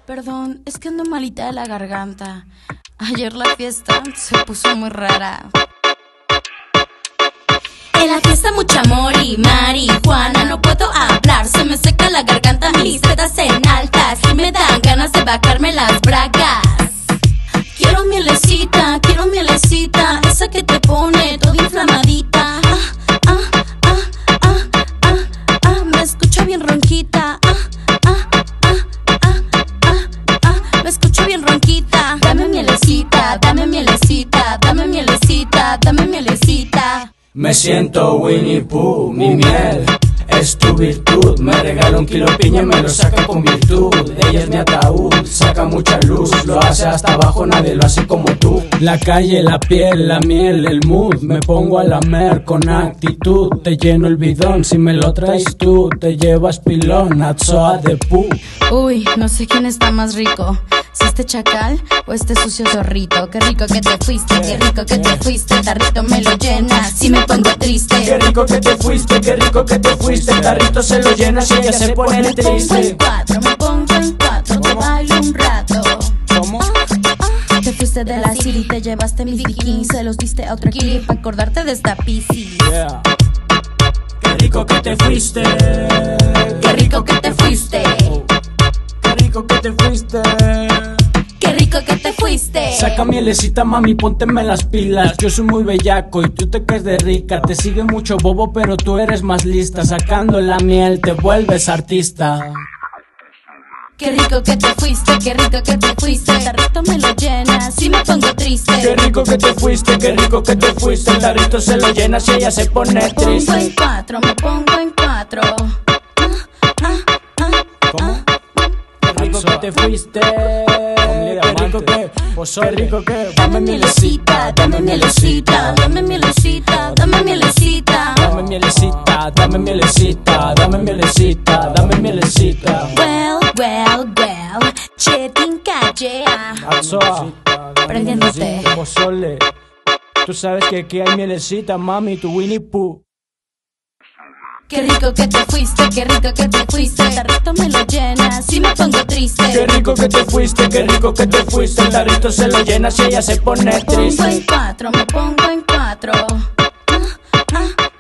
Perdón, es que ando malita de la garganta. Ayer la fiesta se puso muy rara. En la fiesta mucho amor y marihuana. No puedo hablar, se me seca la garganta. Mis tetas en altas y me dan ganas de bajarme las bragas. Quiero mielecita, esa que te pone toda inflamadita. Me escucho bien ronquita. Me escucho bien ronquita. Dame mielecita, dame mielecita, dame mielecita, dame mielecita. Me siento Winnie Pooh, mi miel es tu virtud. Me regala un kilo piña y me lo saca con virtud. Ella es mi ataúd, saca mucha luz. Lo hace hasta abajo, nadie lo hace como tú. La calle, la piel, la miel, el mood. Me pongo a lamer con actitud. Te lleno el bidón, si me lo traes tú. Te llevas pilón, Atzoa de Pooh. Uy, no sé quién está más rico, si este chacal o este sucio zorrito. Qué rico que te fuiste, qué rico que te fuiste. El tarrito me lo llena si me pongo triste. Qué rico que te fuiste, qué rico que te fuiste. El tarrito se lo llena si ella se pone triste. Me pongo en cuatro, te bailo un rato. ¿Cómo? Te fuiste de la city, te llevaste mis bikinis, se los diste a otra kitty pa' acordarte de esta piscis. Yeah. Qué rico que te fuiste. Qué rico que te fuiste. Qué rico que te fuiste. Qué rico que te fuiste. Saca mielecita, mami, pónteme las pilas. Yo soy muy bellaco y tú te caes de rica. Te sigue mucho bobo, pero tú eres más lista. Sacando la miel te vuelves artista. Qué rico que te fuiste, qué rico que te fuiste. El tarrito me lo llena si me pongo triste. Qué rico que te fuiste, qué rico que te fuiste. El tarrito se lo llena si ella se pone triste. Me pongo en cuatro. ¿Cómo? Qué rico que te fuiste. Qué rico que, qué rico que. Dame mielecita, dame mielecita, dame mielecita, dame mielecita. dame mielecita, dame mielecita, dame mielecita, dame mielecita. Well, chetin callea. Atzoa, Prendiéndote. pozole. Tú sabes que aquí hay mielecita, mami, tu Winnie Pooh. Qué rico que te fuiste, qué rico que te fuiste. El tarrito me lo llena si me pongo triste. Qué rico que te fuiste, qué rico que te fuiste. El tarrito se lo llena si ella se pone triste. Me pongo en cuatro.